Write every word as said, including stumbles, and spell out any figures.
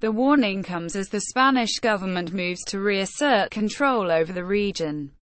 The warning comes as the Spanish government moves to reassert control over the region.